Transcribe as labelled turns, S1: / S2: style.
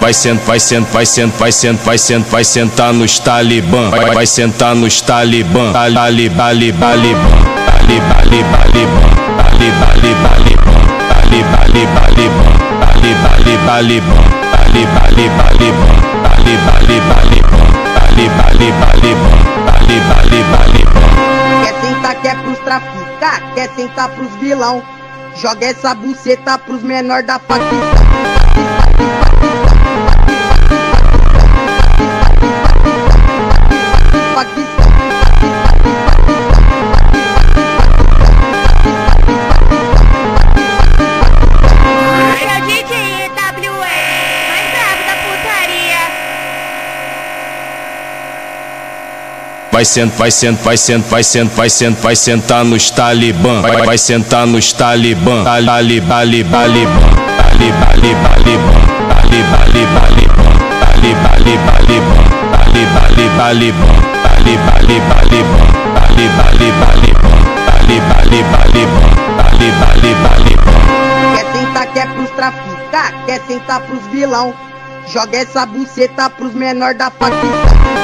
S1: vai sentar nos talibã, vai sentar nos talibã, talibã,
S2: quer sentar, quer pros traficar, quer sentar pros vilão. Joga essa buceta pros menor da facção.
S1: vai sentar nos talibã, vai sentar nos talibã,
S2: quer sentar, quer pros traficar, quer sentar pros vilão. Joga essa buceta pros menor da facção.